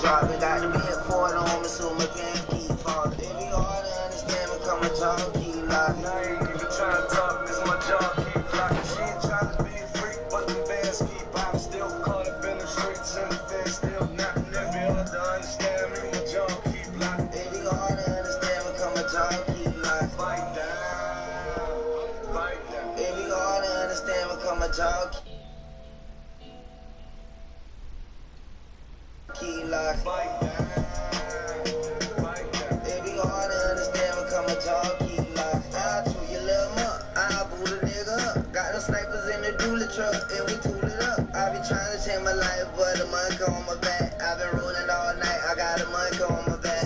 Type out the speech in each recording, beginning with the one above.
dropping. Got the PS4 on me, so my pants keep falling. It be hard to understand me, come and talk, keep locking. Now you ain't even trying to talk, this my job, keep locking. She ain't trying to be a freak, but the bands keep popping. Still caught up in the streets and the fans still knocking. It be hard to understand me, my job keep locking. It be hard to understand me, come and talk, keep locking. Fight down, fight down. It be hard to understand me, come and talk, keep locking. Fight down, fight down. It be hard to understand me, come and talk, keep locking. I'll chew your little muck, I'll boot a nigga up. Got the snipers in the dually truck, and we tool it up. I be trying to change my life, but the money on my back. I been rolling all night, I got the money on my back.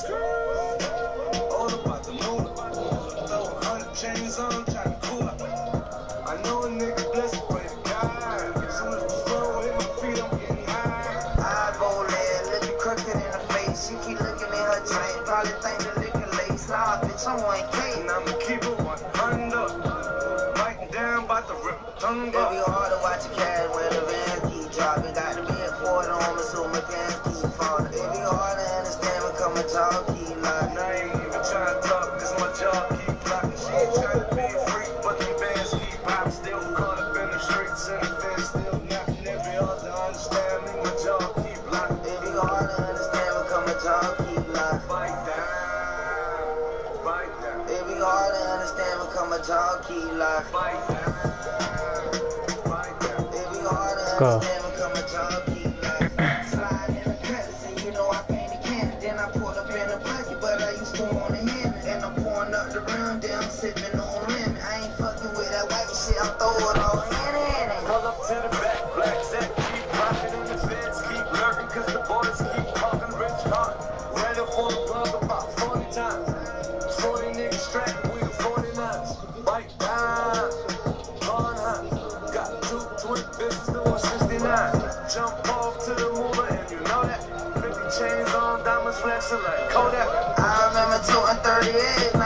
All about the moolah. Throw 100 chains on, tryna cool up. I know a nigga blessed, pray to God. Soon as the floor hit my feet, I'm getting high. Eyeball ass, let you crooked in the face. She keep looking at her chain, probably think the liquor lace. Nah, bitch, I'm 1K. And I'ma keep it 100 up. Biting down, bout to rip my tongue It be up. hard to watch a cat when the van keep dropping. Got the PS4 on me, so my pants keep falling. It be hard to understand me, come and talk, keep locking. Now I ain't even trying to talk, this my job, keep blocking. She ain't trying to be a freak, but the bands keep popping. Still caught up in the streets and the fans still knocking. It be hard to understand me, my job, keep blocking. It be hard to understand me, come and talk, keep locking. Fight down, fight down. It be hard to understand me, come and talk, keep locking. Fight down, fight down. It be hard to Go. understand me, come and talk, keep locking. Slide in the credits and you know I paint a can. Then I pulled up in the bucket, but I used to want to hit it. And I'm pouring up the rim, then I'm sipping on rim. I ain't fucking with that white shit, I'm throwing all in it. Pull up to the back, black set, keep rocking and the feds keep lurking, cause the boys keep talking rich hard. Ready for the plug about 40 times. 40 niggas strapped with 49s. Bite down, gone high. Got 2 twin bitches doing 69. Jump off to the moolah and you know that. 50 chains on, diamonds flexing like Kodak. I remember 2 and 38.